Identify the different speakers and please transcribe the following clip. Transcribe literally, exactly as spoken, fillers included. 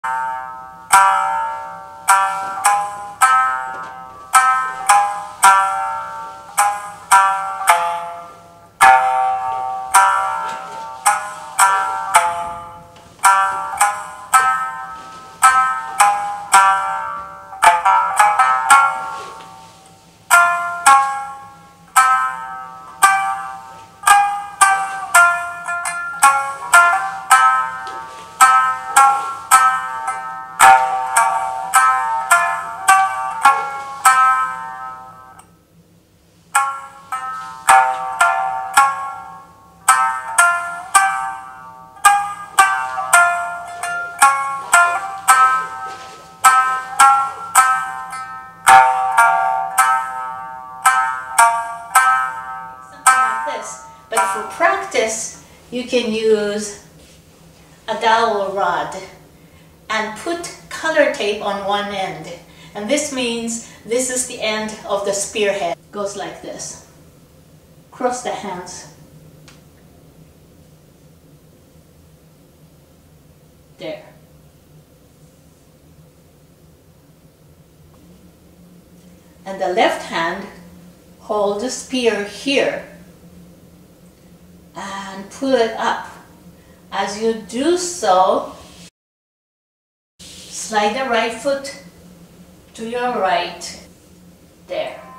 Speaker 1: But for practice, you can use a dowel rod and put color tape on one end. And this means this is the end of the spearhead. It goes like this. Cross the hands. There. And the left hand hold the spear here and pull it up. As you do so, slide the right foot to your right. There.